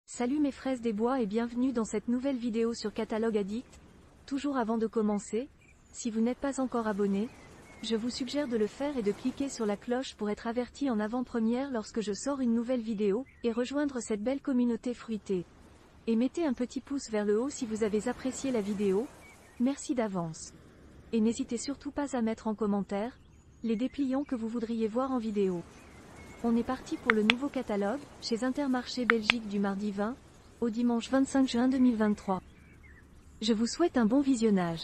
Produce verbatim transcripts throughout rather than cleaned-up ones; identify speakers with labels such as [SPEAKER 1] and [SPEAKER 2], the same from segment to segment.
[SPEAKER 1] Salut mes fraises des bois et bienvenue dans cette nouvelle vidéo sur Catalogue Addict. Toujours avant de commencer, si vous n'êtes pas encore abonné, je vous suggère de le faire et de cliquer sur la cloche pour être averti en avant-première lorsque je sors une nouvelle vidéo, et rejoindre cette belle communauté fruitée. Et mettez un petit pouce vers le haut si vous avez apprécié la vidéo, merci d'avance. Et n'hésitez surtout pas à mettre en commentaire les dépliants que vous voudriez voir en vidéo. On est parti pour le nouveau catalogue, chez Intermarché Belgique du mardi vingt au dimanche vingt-cinq juin deux mille vingt-trois. Je vous souhaite un bon visionnage.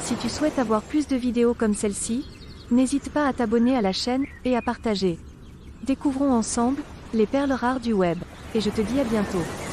[SPEAKER 1] Si tu souhaites avoir plus de vidéos comme celle-ci, n'hésite pas à t'abonner à la chaîne, et à partager. Découvrons ensemble, les perles rares du web. Et je te dis à bientôt.